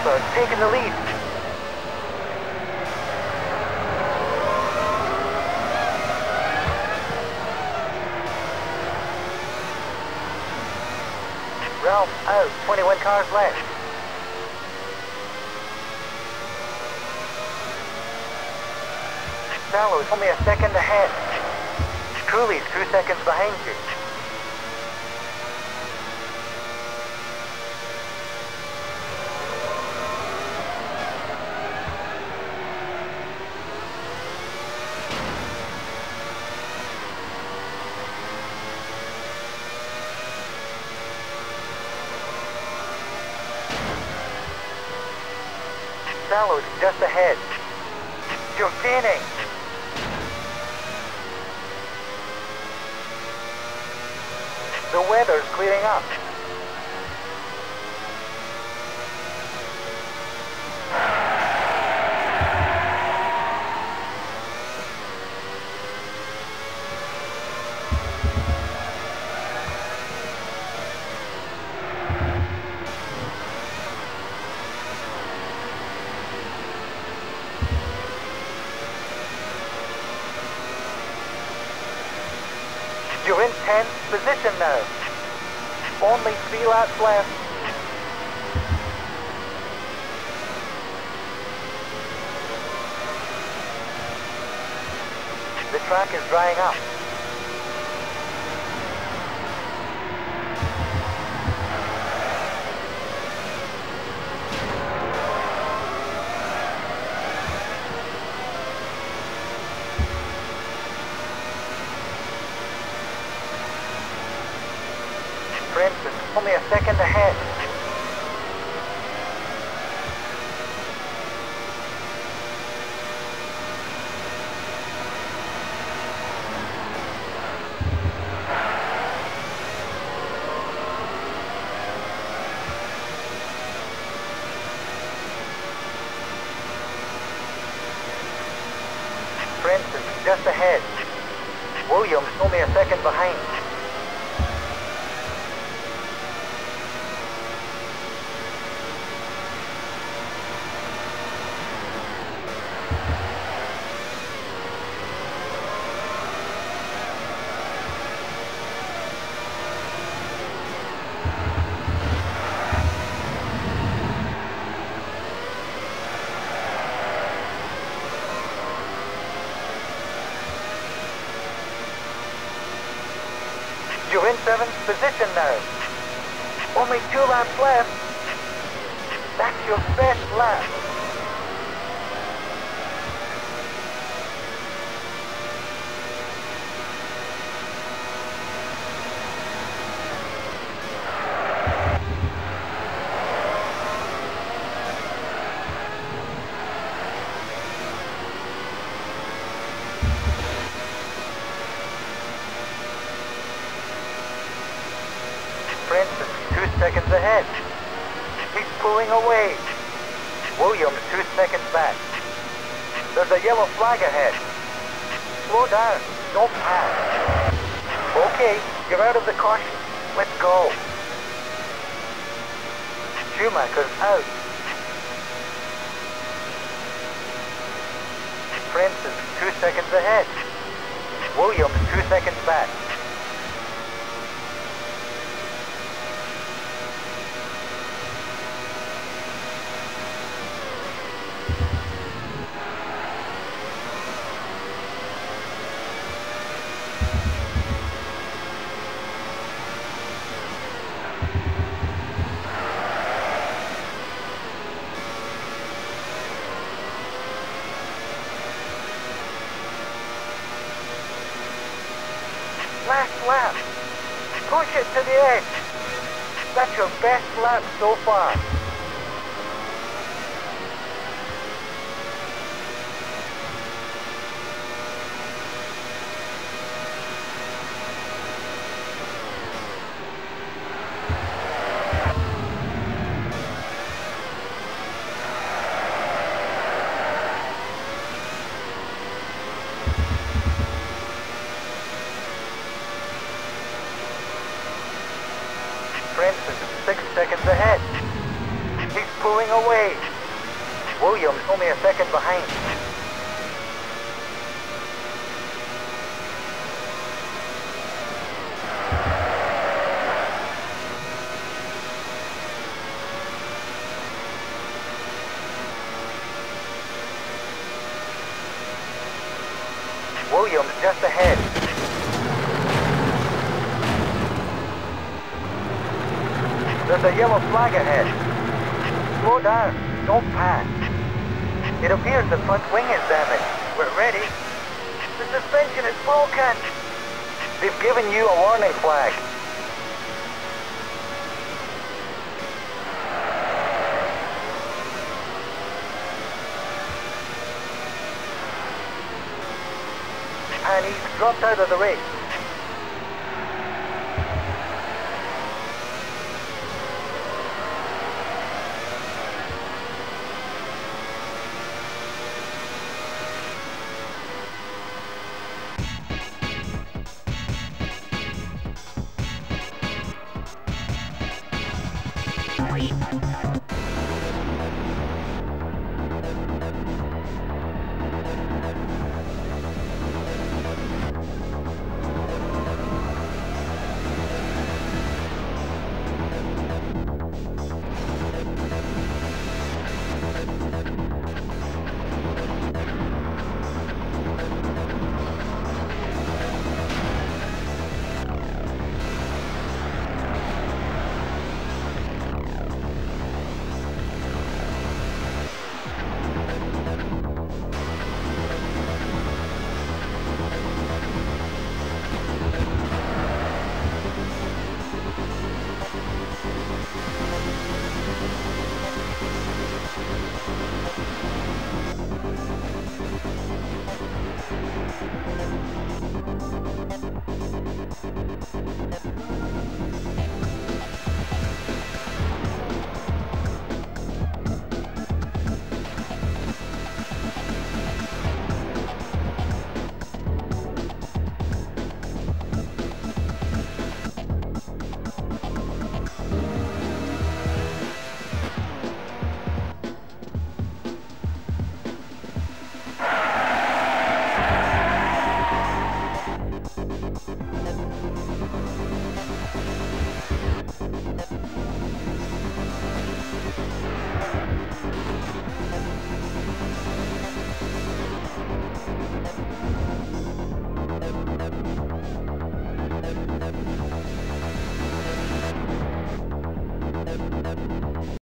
Alpha taking the lead. Ralph out, 21 cars left. Sallow's only a second ahead. Cooley's 2 seconds behind you. Sallow's just ahead. You're gaining. The weather's clearing up. You're in 10th position now. Only 3 laps left. The track is drying up. Francis, only a second ahead. Francis, just ahead. Williams, only a second behind. You're in 7th position now. Only 2 laps left. That's your best lap. Francis, 2 seconds ahead. He's pulling away. Williams, 2 seconds back. There's a yellow flag ahead. Slow down. Don't pass. Okay, you're out of the caution. Let's go. Schumacher's out. Francis, 2 seconds ahead. Williams, 2 seconds back. Last lap. Push it to the edge. That's your best lap so far. Francis, 6 seconds ahead. pulling away. Williams only a second behind. Williams just ahead. There's a yellow flag ahead. Slow down. Don't pass. It appears the front wing is damaged. We're ready. The suspension is broken. They've given you a warning flag. And he's dropped out of the race.